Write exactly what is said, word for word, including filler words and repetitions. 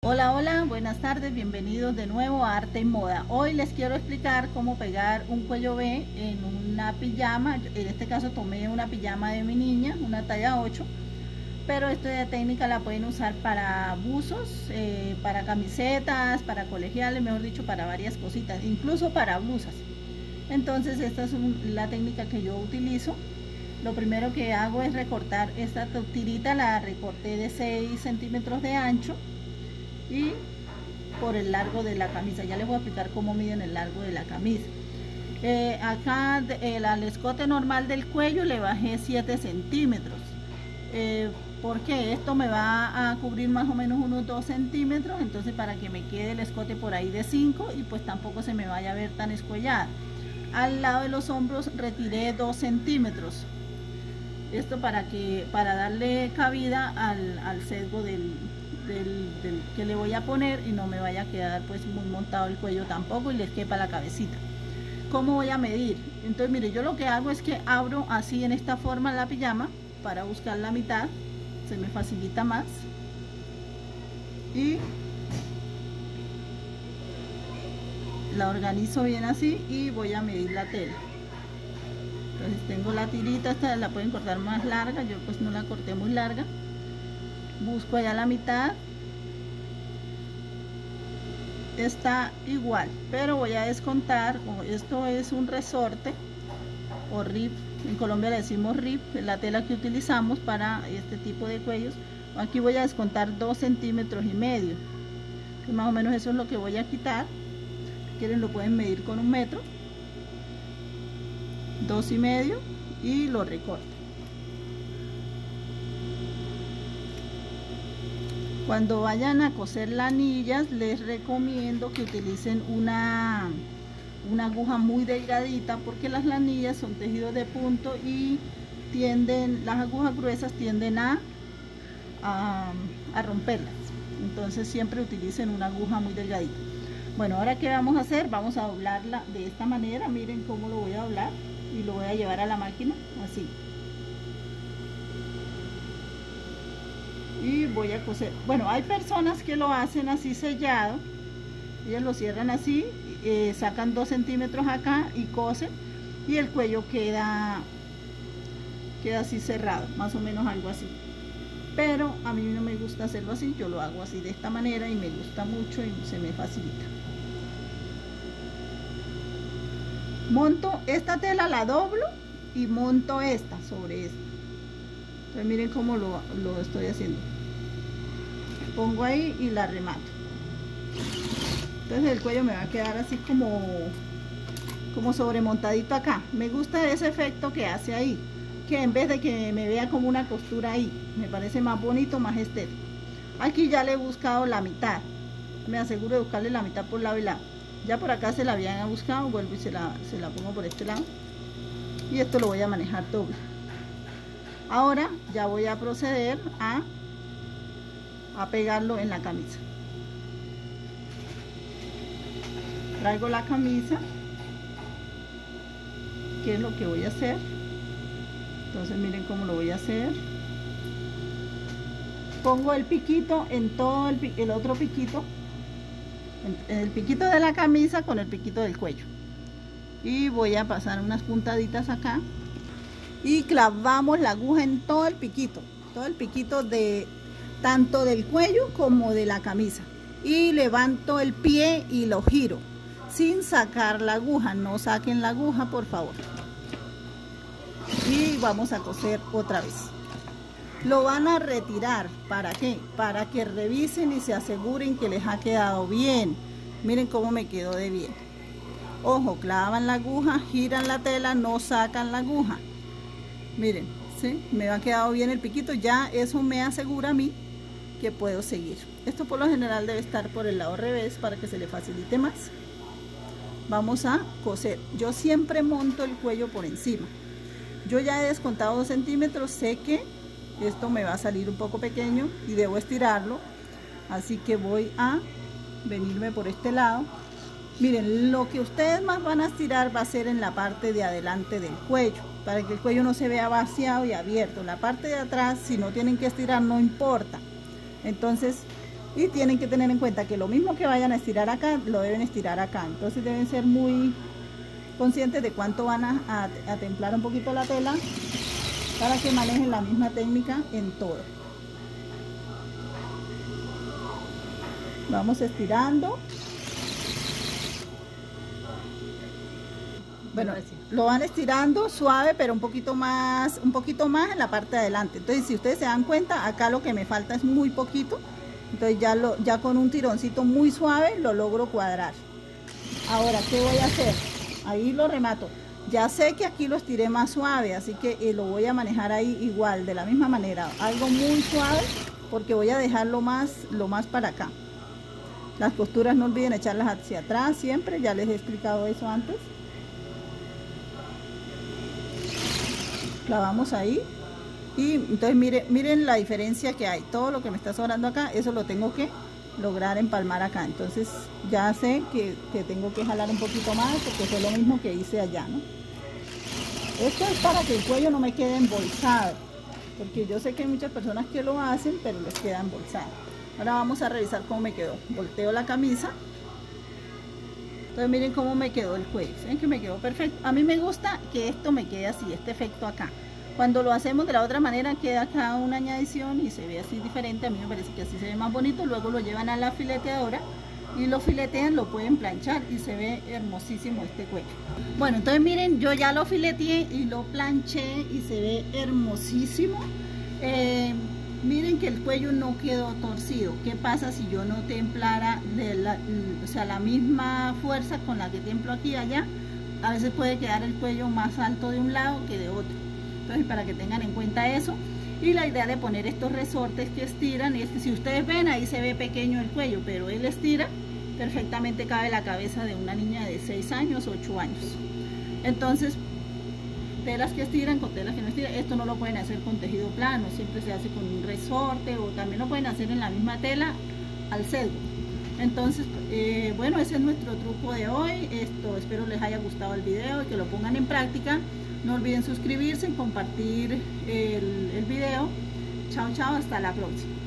Hola, hola, buenas tardes, bienvenidos de nuevo a Arte y Moda. Hoy les quiero explicar cómo pegar un cuello V en una pijama. En este caso tomé una pijama de mi niña, una talla ocho, pero esta técnica la pueden usar para buzos, eh, para camisetas, para colegiales, mejor dicho, para varias cositas, incluso para blusas. Entonces esta es un, la técnica que yo utilizo. Lo primero que hago es recortar esta tirita, la recorté de seis centímetros de ancho y por el largo de la camisa. Ya les voy a explicar cómo miden el largo de la camisa. Eh, acá el, al escote normal del cuello le bajé siete centímetros, eh, porque esto me va a cubrir más o menos unos dos centímetros, entonces para que me quede el escote por ahí de cinco y pues tampoco se me vaya a ver tan escollada. Al lado de los hombros retiré dos centímetros, esto para que para darle cabida al, al sesgo del Del, del que le voy a poner y no me vaya a quedar pues muy montado el cuello tampoco y les quepa la cabecita. ¿Cómo voy a medir? Entonces mire, yo lo que hago es que abro así en esta forma la pijama para buscar la mitad, se me facilita más, y la organizo bien así y voy a medir la tela. Entonces tengo la tirita, esta la pueden cortar más larga, yo pues no la corté muy larga. Busco allá la mitad, está igual, pero voy a descontar. Esto es un resorte o rib, en Colombia le decimos rib, la tela que utilizamos para este tipo de cuellos. Aquí voy a descontar dos centímetros y medio, que más o menos eso es lo que voy a quitar. Si quieren lo pueden medir con un metro, dos y medio, y lo recorto. Cuando vayan a coser lanillas les recomiendo que utilicen una, una aguja muy delgadita, porque las lanillas son tejidos de punto y tienden, las agujas gruesas tienden a, a, a romperlas. Entonces siempre utilicen una aguja muy delgadita. Bueno, ahora ¿qué vamos a hacer? Vamos a doblarla de esta manera. Miren cómo lo voy a doblar y lo voy a llevar a la máquina así. Y voy a coser. Bueno, hay personas que lo hacen así sellado, ellos lo cierran así, eh, sacan dos centímetros acá y cosen y el cuello queda queda así cerrado, más o menos algo así. Pero a mí no me gusta hacerlo así, yo lo hago así de esta manera y me gusta mucho y se me facilita. Monto esta tela, la doblo y monto esta sobre esta. Entonces miren cómo lo, lo estoy haciendo. Pongo ahí y la remato. Entonces el cuello me va a quedar así como, como sobremontadito acá. Me gusta ese efecto que hace ahí, que en vez de que me vea como una costura ahí, me parece más bonito, más estético. Aquí ya le he buscado la mitad. Me aseguro de buscarle la mitad por lado y lado. Ya por acá se la habían buscado, vuelvo y se la, se la pongo por este lado. Y esto lo voy a manejar doble. Ahora ya voy a proceder a, a pegarlo en la camisa. Traigo la camisa, que es lo que voy a hacer. Entonces miren cómo lo voy a hacer. Pongo el piquito en todo el, el otro piquito, en, en el piquito de la camisa con el piquito del cuello. Y voy a pasar unas puntaditas acá. Y clavamos la aguja en todo el piquito, todo el piquito de tanto del cuello como de la camisa. Y levanto el pie y lo giro sin sacar la aguja. No saquen la aguja, por favor. Y vamos a coser otra vez. Lo van a retirar. ¿Para qué? Para que revisen y se aseguren que les ha quedado bien. Miren cómo me quedó de bien. Ojo, clavan la aguja, giran la tela, no sacan la aguja. Miren, ¿sí? Me ha quedado bien el piquito, ya eso me asegura a mí que puedo seguir. Esto por lo general debe estar por el lado revés para que se le facilite más. Vamos a coser. Yo siempre monto el cuello por encima. Yo ya he descontado dos centímetros, sé que esto me va a salir un poco pequeño y debo estirarlo. Así que voy a venirme por este lado. Miren, lo que ustedes más van a estirar va a ser en la parte de adelante del cuello, para que el cuello no se vea vaciado y abierto. La parte de atrás, si no tienen que estirar, no importa. Entonces Y tienen que tener en cuenta que lo mismo que vayan a estirar acá, lo deben estirar acá. Entonces deben ser muy conscientes de cuánto van a, a, a templar un poquito la tela para que manejen la misma técnica en todo. Vamos estirando. Bueno, lo van estirando suave, pero un poquito más, un poquito más en la parte de adelante. Entonces, si ustedes se dan cuenta, acá lo que me falta es muy poquito. Entonces ya, lo, ya con un tironcito muy suave lo logro cuadrar. Ahora, ¿qué voy a hacer? Ahí lo remato. Ya sé que aquí lo estiré más suave, así que eh, lo voy a manejar ahí igual, de la misma manera. Algo muy suave, porque voy a dejarlo más, lo más para acá. Las costuras no olviden echarlas hacia atrás siempre, ya les he explicado eso antes. Clavamos ahí. Y entonces miren, miren la diferencia que hay. Todo lo que me está sobrando acá, eso lo tengo que lograr empalmar acá. Entonces ya sé que, que tengo que jalar un poquito más, porque fue lo mismo que hice allá, ¿no? Esto es para que el cuello no me quede embolsado, porque yo sé que hay muchas personas que lo hacen, pero les queda embolsado. Ahora vamos a revisar cómo me quedó. Volteo la camisa. Entonces miren cómo me quedó el cuello. ¿Ven que me quedó perfecto? A mí me gusta que esto me quede así, este efecto acá. Cuando lo hacemos de la otra manera queda acá una añadición y se ve así diferente. A mí me parece que así se ve más bonito. Luego lo llevan a la fileteadora y lo filetean, lo pueden planchar y se ve hermosísimo este cuello. Bueno, entonces miren, yo ya lo fileteé y lo planché y se ve hermosísimo. Eh, miren que el cuello no quedó torcido. ¿Qué pasa si yo no templara de la, o sea, la misma fuerza con la que templo aquí y allá? A veces puede quedar el cuello más alto de un lado que de otro. Entonces, para que tengan en cuenta eso. Y la idea de poner estos resortes que estiran es que, si ustedes ven, ahí se ve pequeño el cuello, pero él estira, perfectamente cabe la cabeza de una niña de seis años, ocho años. Entonces, telas que estiran con telas que no estiran. Esto no lo pueden hacer con tejido plano, siempre se hace con un resorte, o también lo pueden hacer en la misma tela al sesgo. Entonces, eh, bueno, ese es nuestro truco de hoy. Esto, espero les haya gustado el video y que lo pongan en práctica. No olviden suscribirse y compartir el, el video. Chao, chao, hasta la próxima.